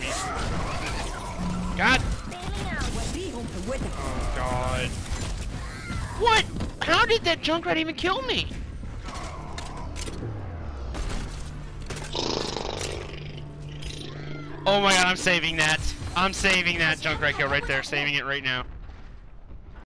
please. God. Oh God. What? How did that Junkrat even kill me? Oh my God, I'm saving that. I'm saving that Junkrat kill right there. Saving it right now.